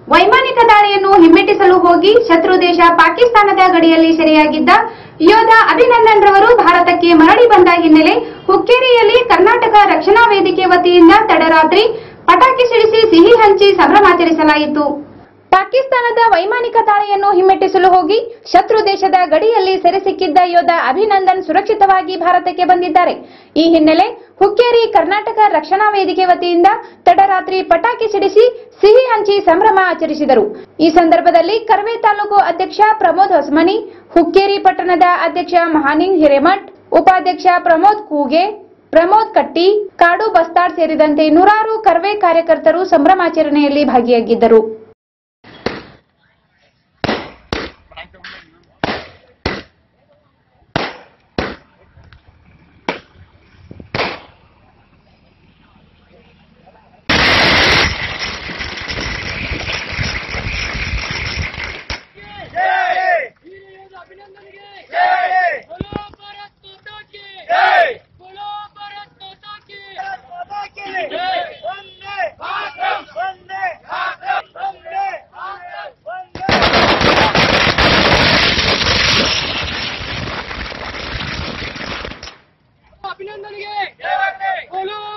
ವೈಮಾನಿಕ ದಾಳಿಯನ್ನು ಹಿಮ್ಮೆಟ್ಟಿಸಲು ಹೋಗಿ ಶತ್ರು ದೇಶ ಪಾಕಿಸ್ತಾನದ ಗಡಿಯಲ್ಲಿ ಸೆರೆಯಾಗಿದ್ದ ಯೋಧ ಅಭಿನಂದನ್ ರವರು ಭಾರತಕ್ಕೆ ಮರಳಿ ಬಂದ ಹಿನ್ನೆಲೆ ಹುಕ್ಕೇರಿಯಲ್ಲಿ ಕರ್ನಾಟಕ ರಕ್ಷಣಾ ವೇದಿಕೆ ವತಿಯಿಂದ ತಡರಾತ್ರಿ ಪಟಾಕಿ ಸಿಡಿಸಿ ಸಿಹಿ ಹಂಚಿ ಸಂಭ್ರಮಾಚರಿಸಲಾಯಿತು. ಪಾಕಿಸ್ತಾನದ ವೈಮಾನಿಕ ದಾಳಿಯನ್ನು ಹಿಮ್ಮೆಟ್ಟಿಸಲು ಹೋಗಿ ಶತ್ರು ದೇಶದ ಗಡಿಯಲ್ಲಿ ಸೆರೆ ಸಿಕ್ಕಿದ್ದ ಯೋಧ ಅಭಿನಂದನ್ ಸುರಕ್ಷಿತವಾಗಿ ಭಾರತಕ್ಕೆ ಬಂದಿದ್ದಾರೆ. ಈ ಹಿನ್ನೆಲೆ ಹುಕ್ಕೇರಿ ಕರ್ನಾಟಕ ರಕ್ಷಣಾ ವೇದಿಕೆ ವತಿಯಿಂದ ತಡರಾತ್ರಿ ಪಟಾಕಿ ಸಿಡಿಸಿ ಸಿಹಿ ಹಂಚಿ ಸಂಭ್ರಮ ಆಚರಿಸಿದರು. ಈ ಸಂದರ್ಭದಲ್ಲಿ ಕರವೇ ತಾಲೂಕು ಅಧ್ಯಕ್ಷ ಪ್ರಮೋದ್ ಹೊಸಮನಿ, ಹುಕ್ಕೇರಿ ಪಟ್ಟಣದ ಅಧ್ಯಕ್ಷ ಮಹಾನಿಂಗ್ ಹಿರೇಮಠ್, ಉಪಾಧ್ಯಕ್ಷ ಪ್ರಮೋದ್ ಕೂಗೆ, ಪ್ರಮೋದ್ ಕಟ್ಟಿ, ಕಾಡು ಬಸ್ತಾಡ್ ಸೇರಿದಂತೆ ನೂರಾರು ಕರವೇ ಕಾರ್ಯಕರ್ತರು ಸಂಭ್ರಮಾಚರಣೆಯಲ್ಲಿ ಭಾಗಿಯಾಗಿದ್ದರು. अभिनंदन